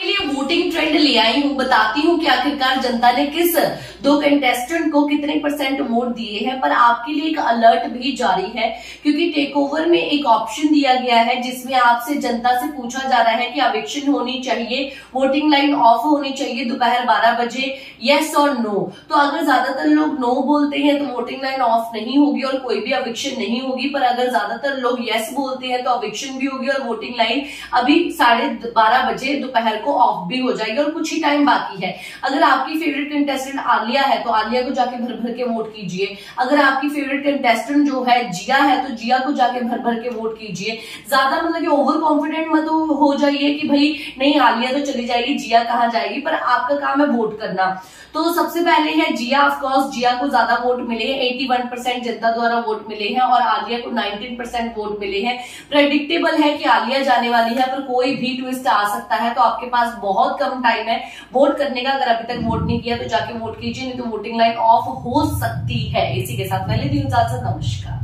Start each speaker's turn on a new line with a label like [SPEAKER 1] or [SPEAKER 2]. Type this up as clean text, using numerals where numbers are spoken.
[SPEAKER 1] लिए voting trend ले आई हूँ, बताती हूँ कि आखिरकार जनता ने किस दो कंटेस्टेंट को कितने % वोट दिए हैं। पर आपके लिए एक अलर्ट भी जारी है, क्योंकि टेक ओवर में एक ऑप्शन दिया गया है जिसमें आपसे जनता से पूछा जा रहा है कि एविक्शन होनी चाहिए, वोटिंग लाइन ऑफ होनी चाहिए दोपहर 12 बजे, यस और नो। तो अगर ज्यादातर लोग नो बोलते हैं तो वोटिंग लाइन ऑफ नहीं होगी और कोई भी एविक्शन नहीं होगी। पर अगर ज्यादातर लोग यस बोलते हैं तो एविक्शन भी होगी और वोटिंग लाइन अभी 12:30 बजे दोपहर को ऑफ भी हो जाएगी और कुछ ही टाइम बाकी है। अगर आपकी फेवरेट कंटेस्टेंट आलिया है तो आलिया को जाके भर भर के वोट कीजिए। अगर आपकी फेवरेट कंटेस्टेंट जो है जिया है तो जिया को जाके भर भर के वोट कीजिए। ज्यादा मतलब कि ओवर कॉन्फिडेंट मत हो जाइए कि भाई नहीं आलिया तो चली जाएगी, जिया कहाँ जाएगी। पर आपका काम है वोट करना। तो सबसे पहले है जिया। ऑफकोर्स जिया को ज्यादा वोट मिले हैं, 81% जनता द्वारा वोट मिले हैं और आलिया को 19% वोट मिले हैं। प्रेडिक्टेबल है कि आलिया जाने वाली है, पर कोई भी ट्विस्ट आ सकता है। तो आपके पास बहुत कम टाइम है वोट करने का। अगर अभी तक वोट नहीं किया तो जाके वोट कीजिए, नहीं तो वोटिंग लाइन ऑफ हो सकती है। इसी के साथ पहले दिन इजाजत, नमस्कार।